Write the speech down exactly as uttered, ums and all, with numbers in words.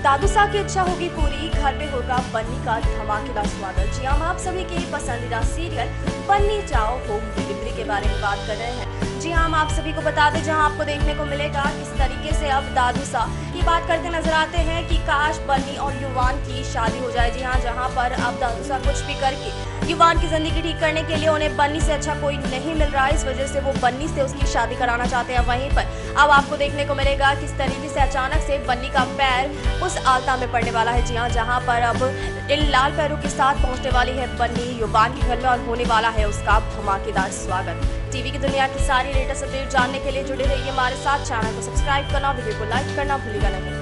दादूसा की इच्छा होगी पूरी, घर में होगा बन्नी का धमाकेदार स्वागत। जी हम आप सभी के पसंदीदा सीरियल बन्नी चाओ होम डिलीवरी के बारे में बात कर रहे हैं। जी हम आप सभी को बता दें, जहां आपको देखने को मिलेगा किस तरीके से अब दादूसा की बात करते नजर आते हैं कि काश बन्नी और युवान की शादी हो जाए। जी हाँ, जहां पर अब दादूसा कुछ भी करके युवान की जिंदगी ठीक करने के लिए उन्हें बन्नी से अच्छा कोई नहीं मिल रहा है, इस वजह से वो बन्नी से उसकी शादी कराना चाहते हैं। वहीं पर अब आपको देखने को मिलेगा किस तरीके से अचानक से बन्नी का पैर उस आलता में पड़ने वाला है। जी हाँ, जहाँ पर अब इन लाल पैरों के साथ पहुंचने वाली है बन्नी युवान के घर में और होने वाला है उसका धमाकेदार स्वागत। टीवी की दुनिया की सारी लेटेस्ट अपडेट जानने के लिए जुड़े रहिए हमारे साथ। चैनल को सब्सक्राइब करना, वीडियो को लाइक करना भूलिएगा नहीं।